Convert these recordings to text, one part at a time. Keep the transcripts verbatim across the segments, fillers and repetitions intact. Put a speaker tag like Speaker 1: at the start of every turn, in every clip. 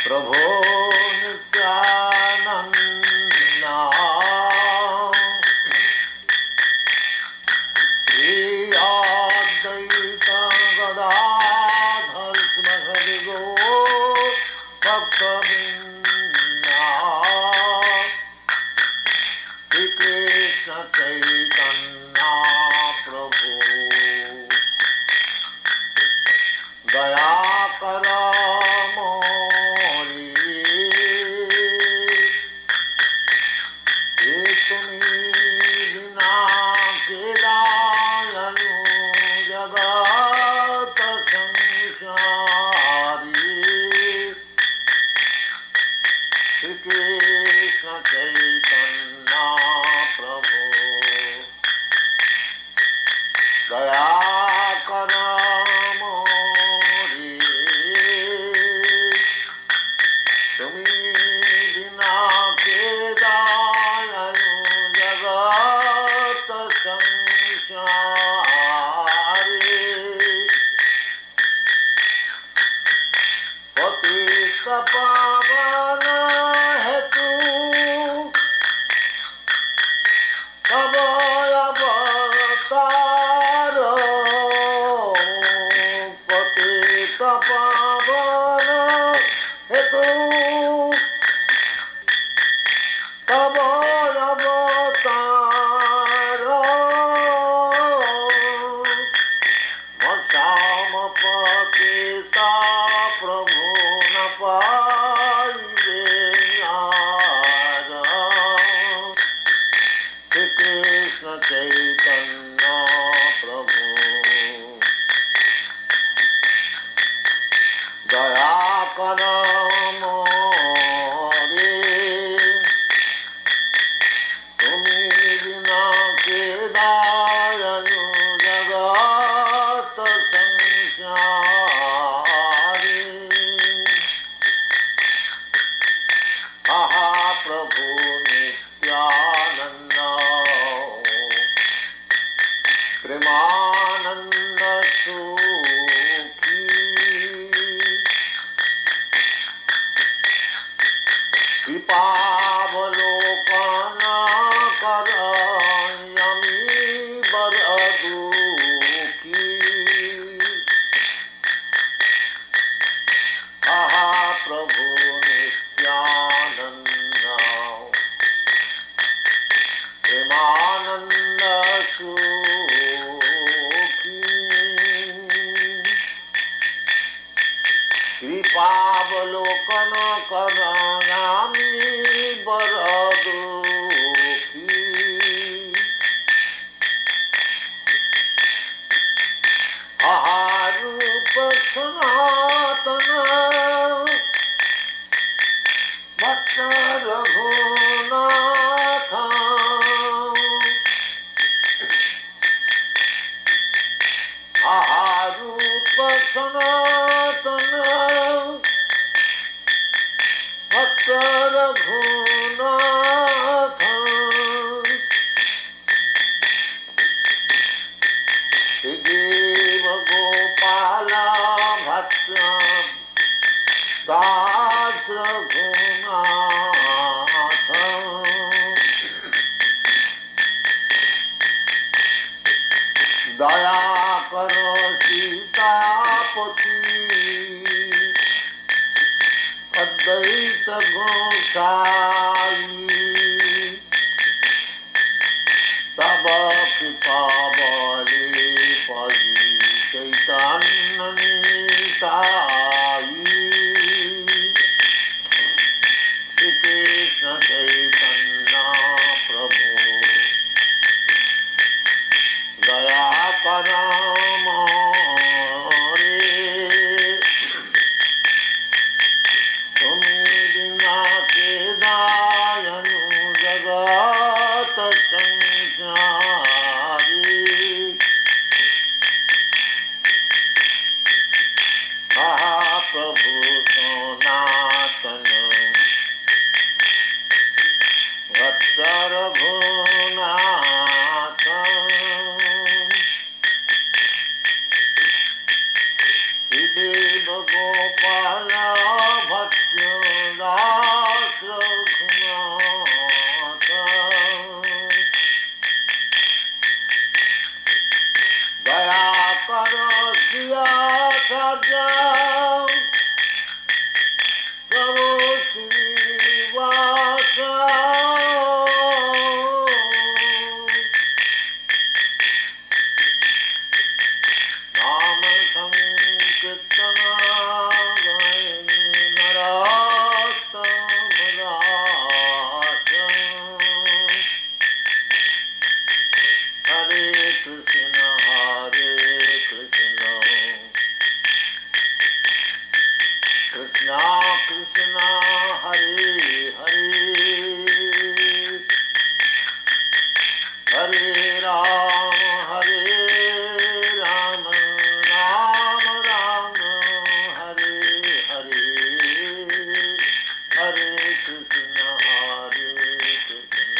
Speaker 1: प्रभो नित्यानन्दा श्री अद्वैत गदाधर श्रीमद्गो भक्तवृन्दा श्री कृष्ण चैतन्य प्रभु दया कर कृपावलोकन करयामि वरदुखी आहारूप सनातन भक्त रघुनाथ आहारूप सनातन भक्त रघुनाथ श्रीदेव गोपाल भक्त दास रघुनाथ दया करो सीतापति अद्वैत गोसाई तब कृपा बले परी चैतन्य निताई श्री कृष्ण चैतन्य प्रभु दया कर प्रभु सनातन वत्स रघुनाथ श्रीदेव गोपाल भक्त राजा प्रभु श्रीनिवास नाम संकीर्तन गायन नरोत्तम दास हरे कृष्ण हरे कृष्ण कृष्ण कृष्ण हरे हरे हरे राम हरे राम राम राम हरे हरे हरे कृष्ण हरे कृष्ण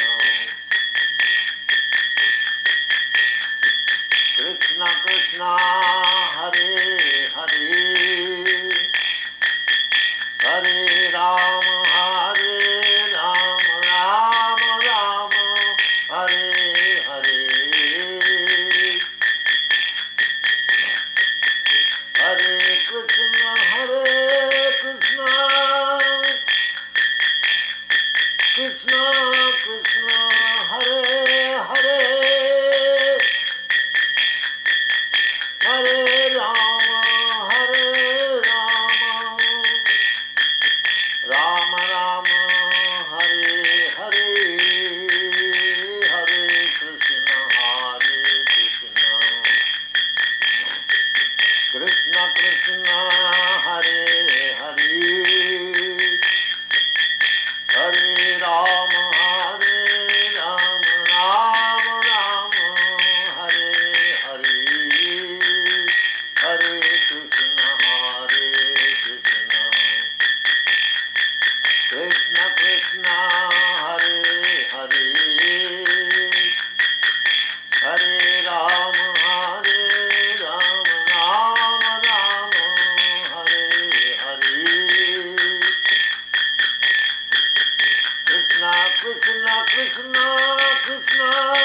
Speaker 1: कृष्ण कृष्ण हरे हरे हरे राम हरे राम राम राम हरे हरे हरे कृष्ण हरे कृष्ण कृष्ण कृष्ण हरे हरे हरे राम हरे राम राम राम हरे हरे हरे कृष्ण हरे कृष्ण कृष्ण कृष्ण हरे हरे हरे राम हरे राम राम राम हरे हरे हरे कृष्ण हरे कृष्ण कृष्ण कृष्ण हरे हरे हरे राम हरे राम राम राम हरे हरे कृष्ण कृष्ण कृष्ण कृष्ण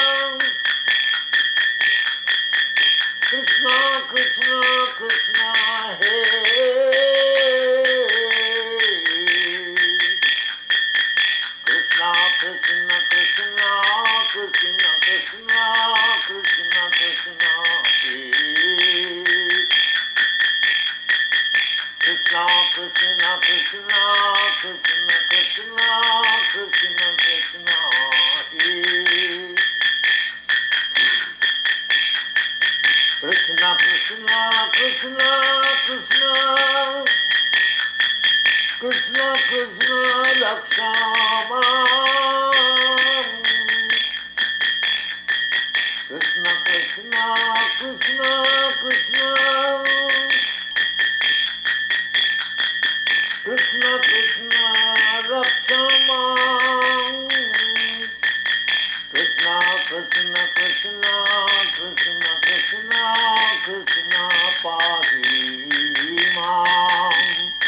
Speaker 1: कृष्ण कृष्ण कृष्ण हे कृष्ण कृष्ण कृष्ण कृष्ण कृष्ण कृष्ण कृष्ण हे कृष्ण कृष्ण कृष्ण कृष्ण कृष्ण कृष्ण कृष्ण हे कृष्ण कृष्ण कृष्ण कृष्ण कृष्ण कृष्ण लक्ष्मण कृष्ण कृष्ण कृष्ण कृष्ण कृष्ण कृष्ण लक्ष्मण कृष्ण कृष्ण कृष्ण कृष्ण कृष्ण कृष्ण पाहि मां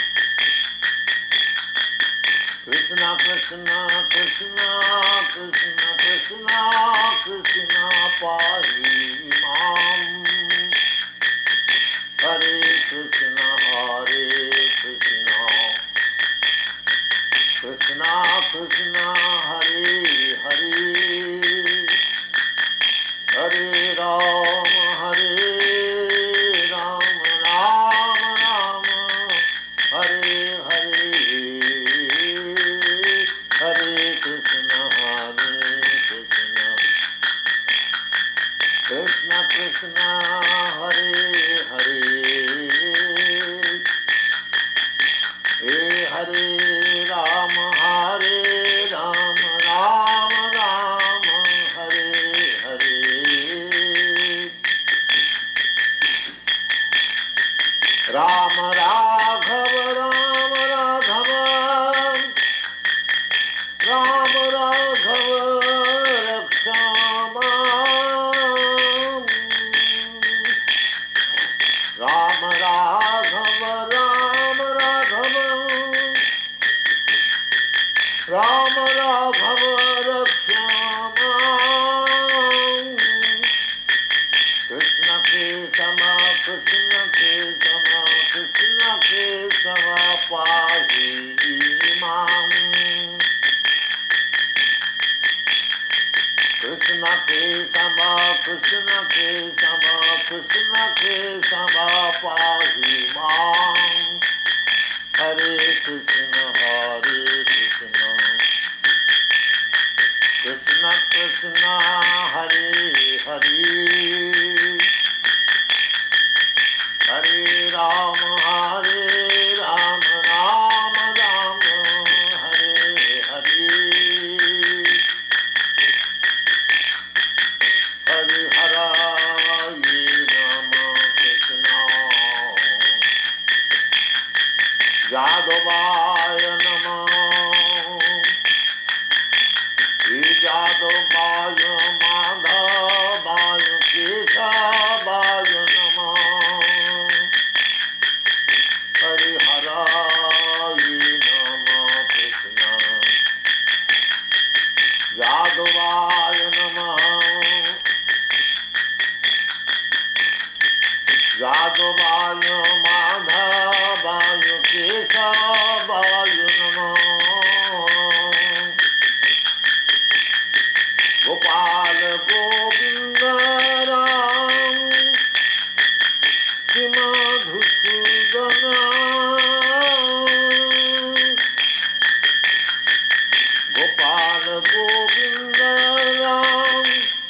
Speaker 1: कृष्ण कृष्ण कृष्ण कृष्ण कृष्ण कृष्ण पाहि मां हरे कृष्ण हरे कृष्ण कृष्ण कृष्ण हरे हरे हरे राम हरे राम राम राम हरे हरे हरे कृष्ण हरे कृष्ण कृष्ण कृष्ण हरे हरे हे हरे राम हरे राम राम राम हरे हरे राम राघव राम राघव राम राघव रक्षाम राम राघव राम राघव राम राघव रक्षाम कृष्ण के समा कृष्ण के समा पाहि मां कृष्ण केशव कृष्ण केशव कृष्ण केशव पाहि मां हरे कृष्ण हरे कृष्ण कृष्ण कृष्ण हरे हरे हरे राम हरे राम राम राम हरे हरे हरे हराय राम कृष्ण यादवाय नमः श्री यादवाय माधवाय केशवाय नमः हरे हराय नमः कृष्ण यादवाय नमः यादवाय माधवाय केशवाय नमः गोपाल गोविंद राम मधुसूदन गोपाल गोविंद राम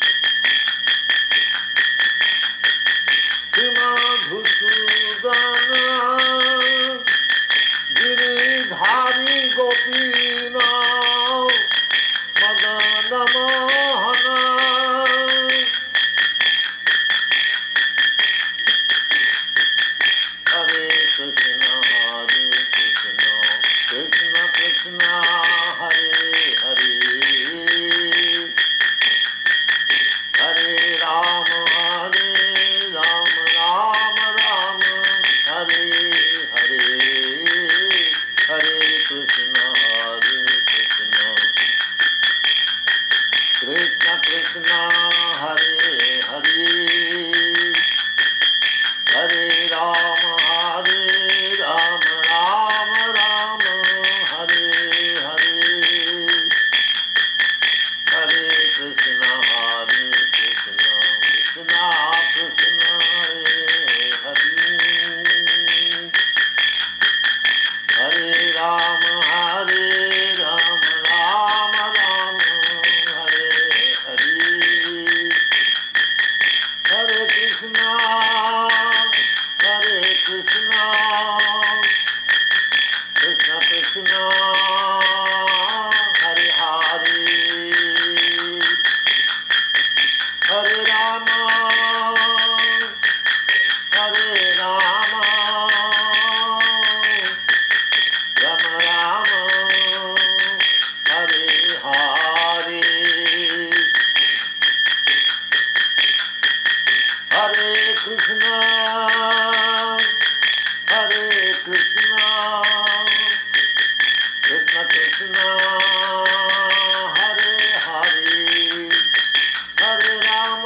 Speaker 1: मधुसूदन गिरिधारी गोपीनाथ मदन मोहन हरे कृष्ण हरे कृष्ण कृष्ण कृष्ण हरे हरे हरे राम हरे राम राम राम हरे हरे हरे कृष्ण हरे कृष्ण कृष्ण कृष्ण हरे हरे हरे राम हरे राम राम राम हरे हरे हरे कृष्ण हरे कृष्ण कृष्ण कृष्ण हरे हरे हरे राम हरे राम राम राम हरे हरे हरे कृष्ण हरे कृष्ण कृष्ण कृष्ण हरे हरे हरे राम हरे राम राम राम हरे हरे हरे कृष्ण हरे कृष्ण कृष्ण कृष्ण हरे हरे हरे राम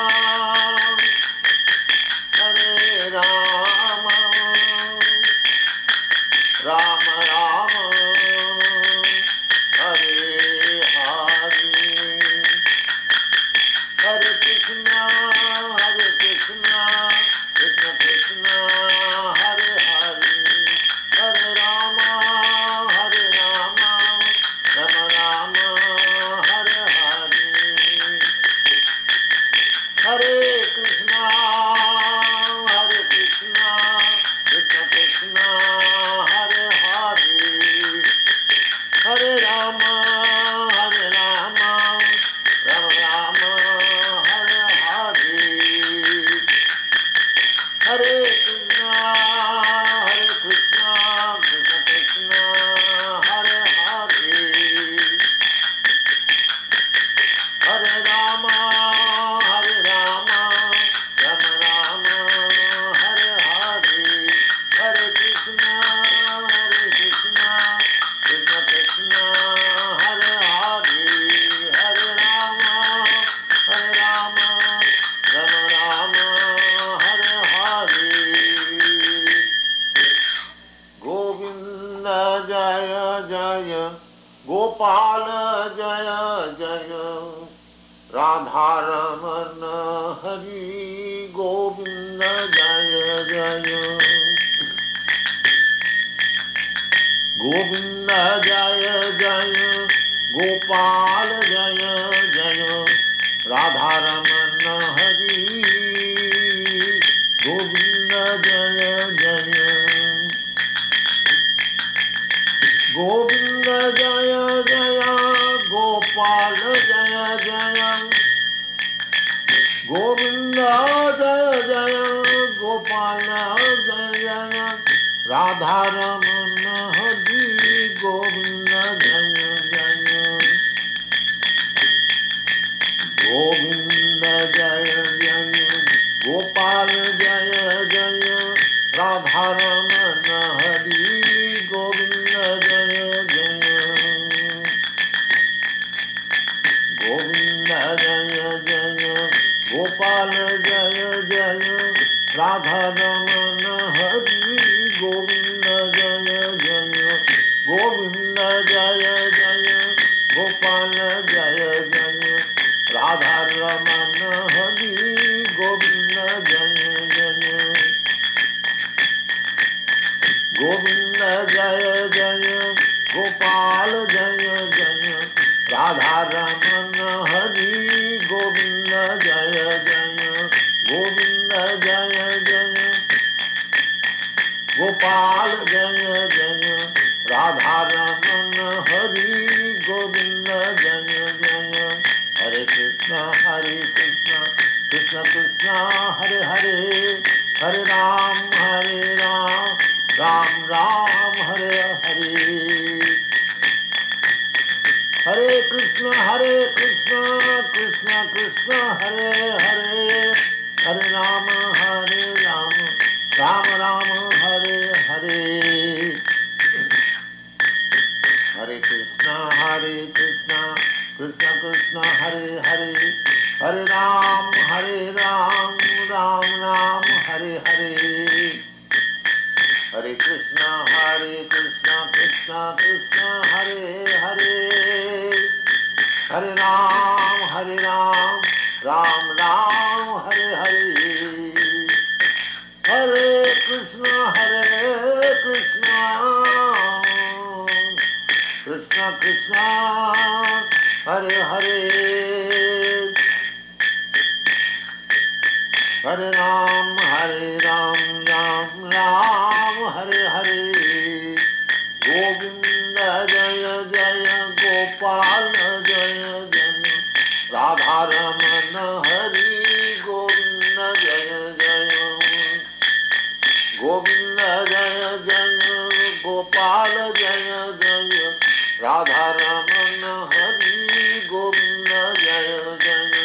Speaker 1: हरे राम राम राम हरे हरे हरे कृष्ण हरे कृष्ण कृष्ण कृष्ण हरे हरे हरे राम हरे राम राम राम हरे हरे हरे कृष्ण हरे कृष्ण कृष्ण कृष्ण हरे हरे हरे राम हरे राम राम राम हरे हरे हरे कृष्ण हरे कृष्ण कृष्ण कृष्ण हरे हरे हरे राम हरे राम राम राम हरे हरे हरे कृष्ण हरे कृष्ण कृष्ण कृष्ण जय गोपाल जय जय राधारमण हरि गोविंद जय जय गोविंद जय जय गोपाल जय जय राधारमण हरि गोविंद जय जय गोविंद जय जय गोपाल जय जय गोविंद जय जय गोपाल जय जय राधारमण हरि गोविंद जय जय गोविंद जय जय गोपाल जय जय राधारमण हरि गोविंद जय जय गोविंद जय जय गोपाल जय जय राधारमण हरि गोविंद जय जय गोविंद जय जय गोपाल जय जय राधारमण हरि गोविंद जय जय गोविंद जय जय गोपाल जय जय राधारमण हरि गोविंद जय जय गोविंद जय जय गोपाल जय जय राधारमण हरि गोविंद जय जय हरे कृष्ण हरे कृष्ण कृष्ण कृष्ण हरे हरे हरे राम हरे राम राम राम हरे हरे हरे कृष्ण हरे कृष्ण कृष्ण कृष्ण हरे हरे हरे राम हरे राम राम राम हरे हरे हरे कृष्ण हरे कृष्ण कृष्ण कृष्ण हरे हरे हरे राम हरे राम राम राम हरे हरे हरे कृष्ण हरे कृष्ण कृष्ण कृष्ण हरे हरे हरे राम हरे राम राम राम हरे हरे हरे कृष्ण हरे कृष्ण कृष्ण कृष्ण हरे हरे हरे राम हरे राम राम राम हरे हरे गोविंद जय जय गोपाल जय जय राधारमण हरि गोविंद जय जय गोविंद जय जय गोपाल जय जय राधारमण हरि गोविंद जय जय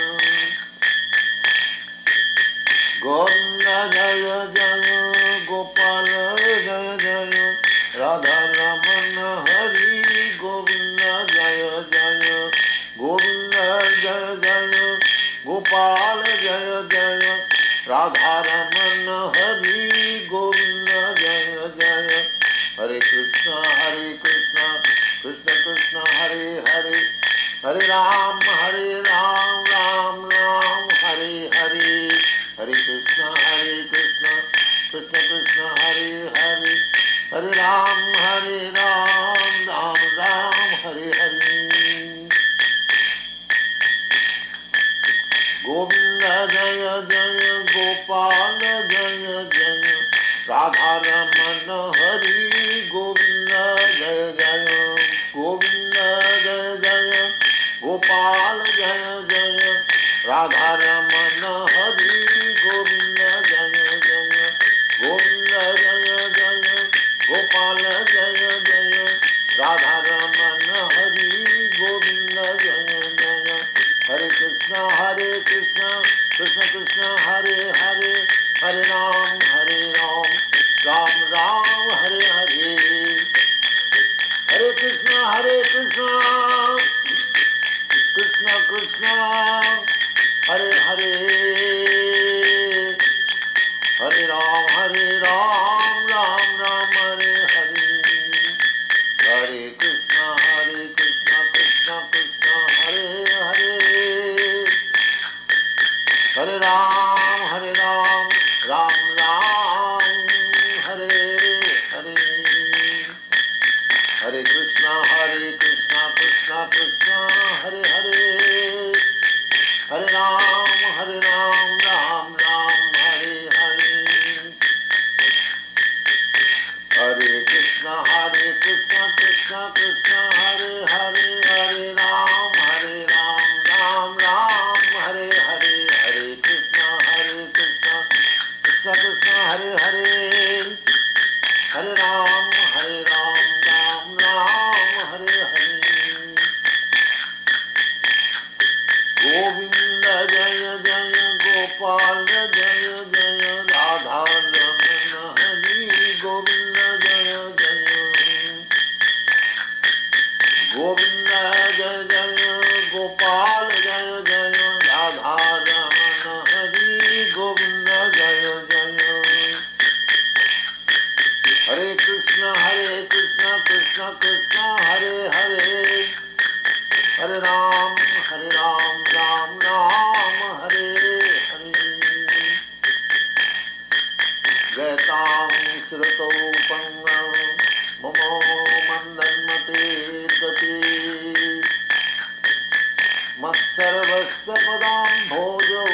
Speaker 1: गोविंद जय जय गोपाल जय जय राधारमण हरि गोविंद जय जय गोविंद जय जय गोपाल जय जय राधारमण हरि गोविंद जय जय हरे कृष्ण हरे कृष्ण कृष्ण कृष्ण हरे हरे हरे राम हरे राम राम राम हरे हरे हरे कृष्ण हरे कृष्ण कृष्ण कृष्ण हरे हरे हरे राम हरे राम राम राम हरे हरे गोविंद जय जय गोपाल जय जय राधारमण हरि गोविंद जय जय गोविंद जय जय गोपाल जय जय राधारमण हरि गोविंद जय जय गोविंद जय जय गोपाल जय जय राधारमण हरि गोविंद जय जय हरे कृष्ण हरे कृष्ण कृष्ण कृष्ण हरे हरे हरे राम हरे राम राम राम हरे हरे हरे कृष्ण हरे कृष्ण कृष्ण कृष्ण हरे हरे हरे राम हरे राम राम राम हरे हरे हरे कृष्ण राम हरे राम राम राम हरे हरे हरे कृष्णा हरे कृष्णा कृष्णा कृष्णा हरे हरे हरे राम हरे राम राम राम हरे हरे हरे कृष्णा हरे कृष्णा कृष्णा कृष्णा हरे हरे हरे राम हरे राम राम राम हरे हरे हरे कृष्णा हरे कृष्णा कृष्णा कृष्णा हरे हरे हरे राम हरे राम राम राम हरे हरे गोविंद जय जय गोपाल जय जय राधा रमण हरि गोविंद जय जय गोविंद जय जय गोपाल जय जय राधा रमण हरि गोविंद जय जय हरे कृष्ण हरे कृष्ण कृष्ण कृष्ण हरे हरे हरे राम हरे राम राम राम हरे हरे गैतां श्रुतौ पंगं ममो मन्दन्मते तते मत्सर्वस्य पदाम्भोजौ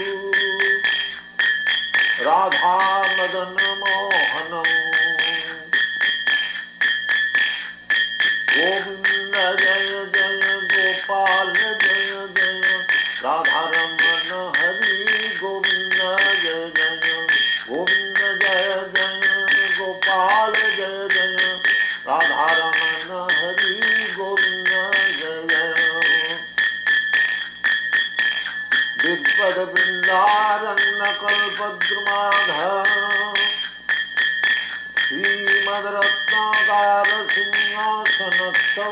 Speaker 1: राधा मदन मोहनौ गोविंद जय जय गोपाल जय जय राधा रमण हरि गोविंद जय जय गोविंद जय जय गोपाल जय जय राधा रमण हरि गोविंद जय जय विद्वद वृंदारण्य कल्पद्रुमाध श्रीमद्रत्नागार सिंहासनस्थौ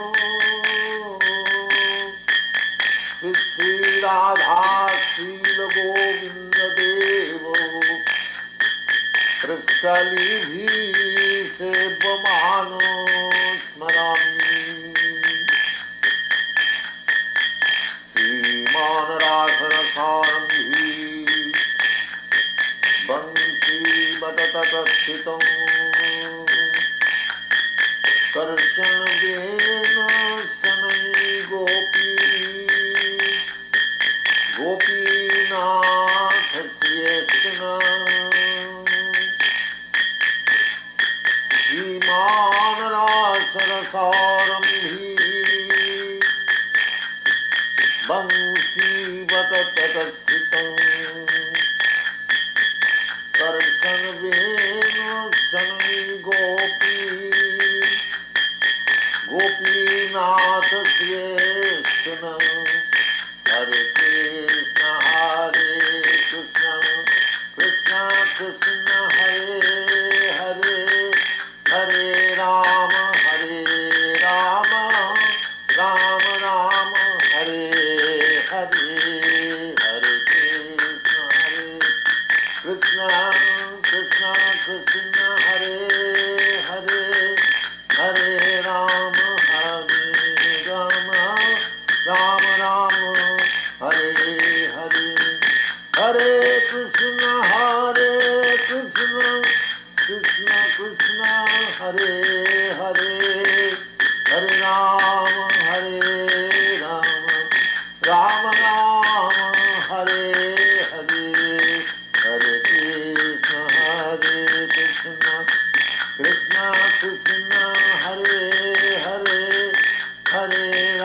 Speaker 1: श्री राधा शील गोविंद देव कृष्णलीभि सेव्यमानो स्मरामि श्रीमान रासरसारम्भी बंशी बटतटस्थितं कर्षणवेन शनै गोपी गोपीनाथस्येष्टन श्रीमान रासरसारम्भी बंशी बटतटस्थितं कर्षणवेन शनै गोपी गोपीनाथस्येष्टन हरे कृष्ण हरे कृष्ण कृष्ण कृष्ण हरे हरे हरे राम हरे राम राम राम हरे हरे हरे कृष्ण हरे कृष्ण कृष्ण कृष्ण हरे हरे हरे राम हरे राम राम राम हरे हरे हरे कृष्ण हरे कृष्ण कृष्ण कृष्ण हरे हरे हरे राम हरे राम राम राम हरे हरे हरे कृष्ण हरे कृष्ण कृष्ण कृष्ण हरे हरे हरे